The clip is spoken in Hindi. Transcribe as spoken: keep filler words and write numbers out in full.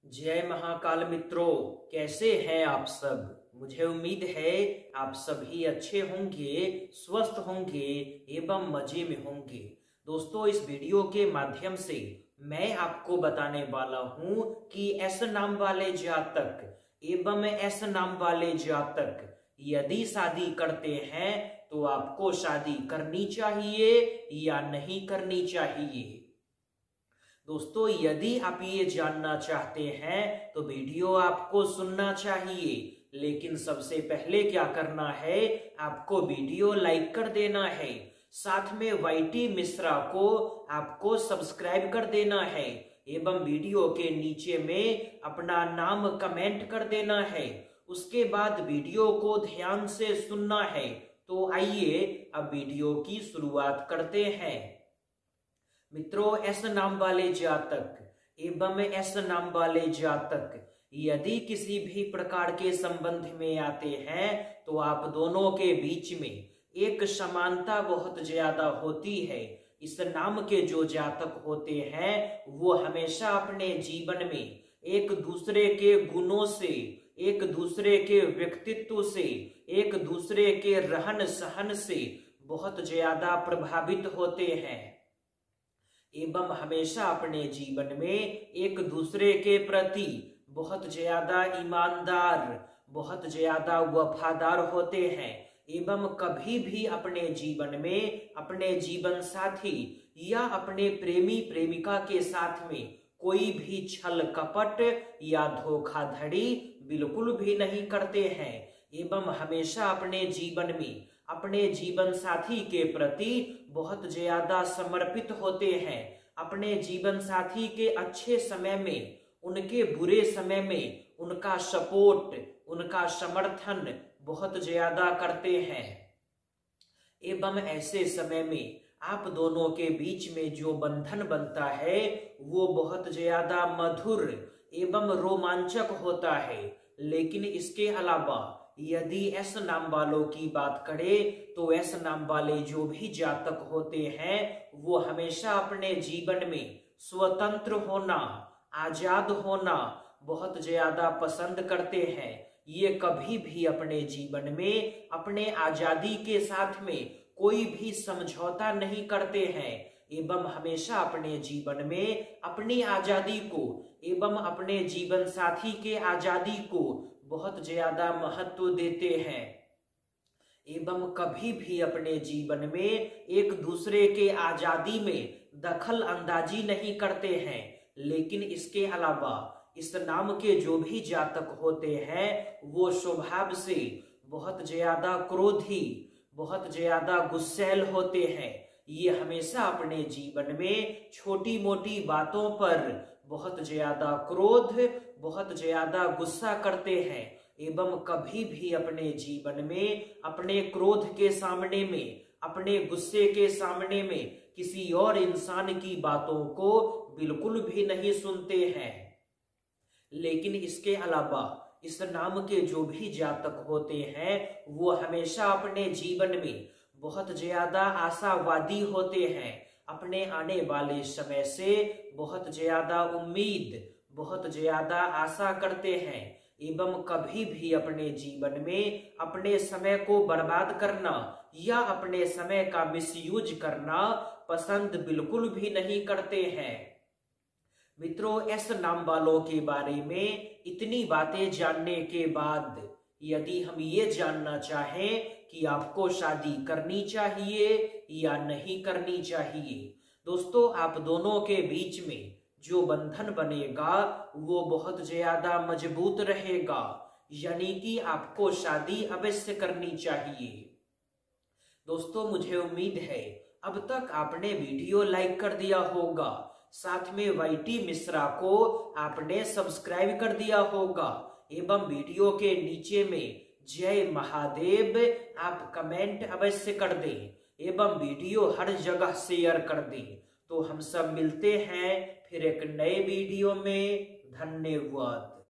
जय महाकाल मित्रों, कैसे हैं आप सब। मुझे उम्मीद है आप सभी अच्छे होंगे, स्वस्थ होंगे एवं मजे में होंगे। दोस्तों, इस वीडियो के माध्यम से मैं आपको बताने वाला हूं कि एस नाम वाले जातक एवं एस नाम वाले जातक यदि शादी करते हैं तो आपको शादी करनी चाहिए या नहीं करनी चाहिए। दोस्तों, यदि आप ये जानना चाहते हैं तो वीडियो आपको सुनना चाहिए, लेकिन सबसे पहले क्या करना है, आपको वीडियो लाइक कर देना है, साथ में वाईटी मिश्रा को आपको सब्सक्राइब कर देना है एवं वीडियो के नीचे में अपना नाम कमेंट कर देना है। उसके बाद वीडियो को ध्यान से सुनना है। तो आइए अब वीडियो की शुरुआत करते हैं। मित्रों, एस नाम वाले जातक एवं एस नाम वाले जातक यदि किसी भी प्रकार के संबंध में आते हैं तो आप दोनों के बीच में एक समानता बहुत ज्यादा होती है। इस नाम के जो जातक होते हैं वो हमेशा अपने जीवन में एक दूसरे के गुणों से, एक दूसरे के व्यक्तित्व से, एक दूसरे के रहन सहन से बहुत ज्यादा प्रभावित होते हैं एवं हमेशा अपने जीवन में एक दूसरे के प्रति बहुत ज्यादा ईमानदार, बहुत ज्यादा वफादार होते हैं एवं कभी भी अपने जीवन में अपने जीवन साथी या अपने प्रेमी प्रेमिका के साथ में कोई भी छल कपट या धोखाधड़ी बिल्कुल भी नहीं करते हैं एवं हमेशा अपने जीवन में अपने जीवन साथी के प्रति बहुत ज्यादा समर्पित होते हैं। अपने जीवन साथी के अच्छे समय में, उनके बुरे समय में उनका सपोर्ट, उनका समर्थन बहुत ज्यादा करते हैं एवं ऐसे समय में आप दोनों के बीच में जो बंधन बनता है वो बहुत ज्यादा मधुर एवं रोमांचक होता है। लेकिन इसके अलावा यदि एस नाम वालों की बात करें तो एस नाम वाले जो भी जातक होते हैं वो हमेशा अपने जीवन में स्वतंत्र होना, आजाद होना बहुत ज्यादा पसंद करते हैं। ये कभी भी अपने जीवन में अपने आजादी के साथ में कोई भी समझौता नहीं करते हैं एवं हमेशा अपने जीवन में अपनी आजादी को एवं अपने जीवन साथी के आजादी को बहुत ज्यादा महत्व देते हैं एवं कभी भी अपने जीवन में एक दूसरे के आजादी में दखल अंदाजी नहीं करते हैं। लेकिन इसके अलावा इस नाम के जो भी जातक होते हैं वो स्वभाव से बहुत ज्यादा क्रोधी, बहुत ज्यादा गुस्सैल होते हैं। ये हमेशा अपने जीवन में छोटी मोटी बातों पर बहुत ज्यादा क्रोध, बहुत ज्यादा गुस्सा करते हैं एवं कभी भी अपने जीवन में अपने क्रोध के सामने में, अपने गुस्से के सामने में किसी और इंसान की बातों को बिल्कुल भी नहीं सुनते हैं। लेकिन इसके अलावा इस नाम के जो भी जातक होते हैं वो हमेशा अपने जीवन में बहुत ज्यादा आशावादी होते हैं। अपने आने वाले समय से बहुत ज्यादा उम्मीद, बहुत ज्यादा आशा करते हैं एवं कभी भी अपने जीवन में अपने समय को बर्बाद करना या अपने समय का मिसयूज करना पसंद बिल्कुल भी नहीं करते हैं। मित्रों, एस नाम वालों के बारे में इतनी बातें जानने के बाद यदि हम ये जानना चाहें कि आपको शादी करनी चाहिए या नहीं करनी चाहिए, दोस्तों आप दोनों के बीच में जो बंधन बनेगा वो बहुत ज्यादा मजबूत रहेगा, यानी कि आपको शादी अवश्य करनी चाहिए। दोस्तों, मुझे उम्मीद है अब तक आपने वीडियो लाइक कर दिया होगा, साथ में वाईटी मिश्रा को आपने सब्सक्राइब कर दिया होगा एवं वीडियो के नीचे में जय महादेव आप कमेंट अवश्य कर दें एवं वीडियो हर जगह शेयर कर दें। तो हम सब मिलते हैं फिर एक नए वीडियो में। धन्यवाद।